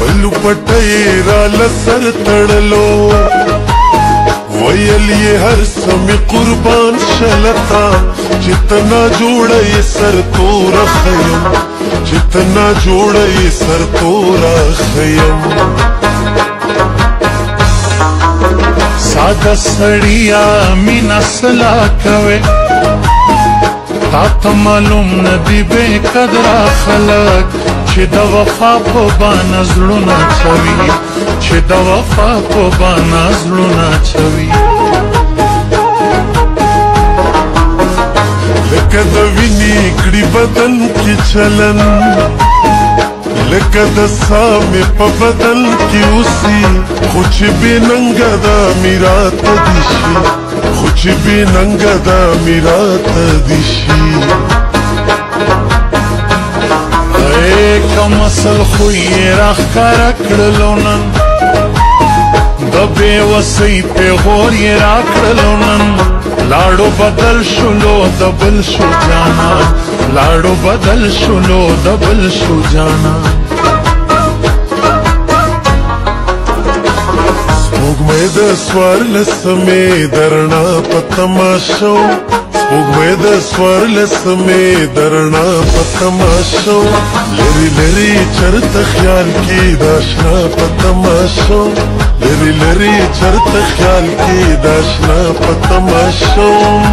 بلو پټی را لسر تړلو ویل یې هر څه مې قربان شلتا چې ته ناجوړه یې سر توره ښیم چې ته ناجوړه یې سر توره ښیم ساده سړیا مینه سلا کوې تا ته معلوم نه دي بې قدره خلک چې د وفا په بانه زړونه چوي چې د وفا په بانه زړونه چوي لکه د وینې کړي بدن کې چلن لکه د ساه مې په بدن کې اوسي خو چې بې ننګه دا مې راته دي شي خو چې بې ننګه دا مې راته دي شي کم اصل خو یې راښکاره کړلو نن د بې وسۍ پیغور یې راکړلو نن لاړو بدل شولو د بل شو جانان لاړو بدل شولو د بل شو جانان سپوږمۍ د څوارلسمې د رڼا په تماشو سپوږمۍ د څوارلسمې د رڼا په تماشو لرې لرې چرته خیال کې د اشنا په تماشو لرې لرې چرته خیال کې د اشنا په تماشو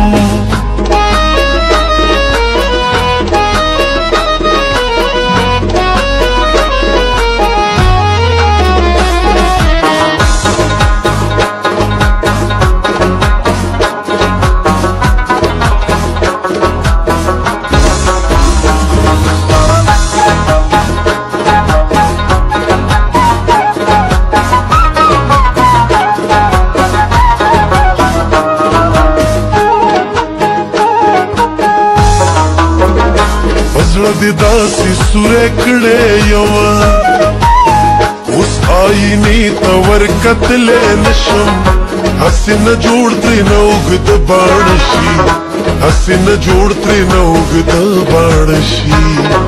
زړه دې داسې سوری کړی یمه اوس آینې ته ورکتلی نشم هسې نه جوړ ترېنه اوږده باڼه شي هسې نه جوړ ترېنه اوږده باڼه شي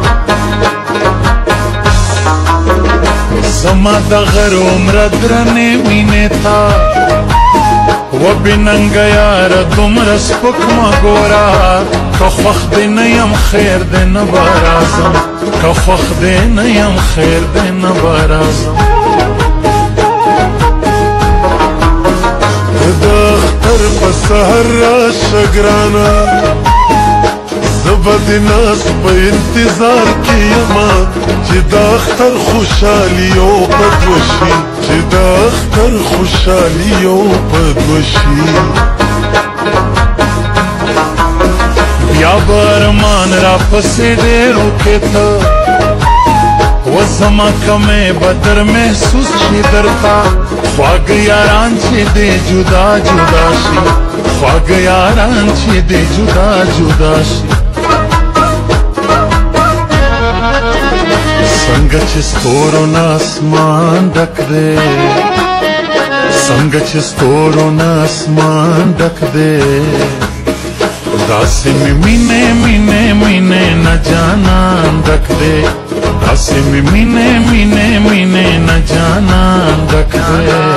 زما د غر عمره درنې مینې ته و بې ننګه یاره دومره سپک مه ګوره که خوښ دې نه یم خیر دې نه به راځم که خوښ دې نه یم خیر دې نه به راځم د اختر په سهر راشه ګرانه زه به د ناز په انتظار کې یمه چې د اختر خوشحالي او بد وشي چې د اختر خوشحالي او بد وشي بیا به ارمان را پسې ډېر وکې ته و زما کمې به در محسوس شي درته خواږه یاران چې دې جدا جدا شي خواږه یاران چې دې جدا جدا شي څنګه چې ستورو نه اسمان ډک دی څنګه چې ستورو نه اسمان ډک دی داسې مې مینې مینې مینې نه جانان ډک دی داسې مې مینې مینې مینې نه جانان ډک دی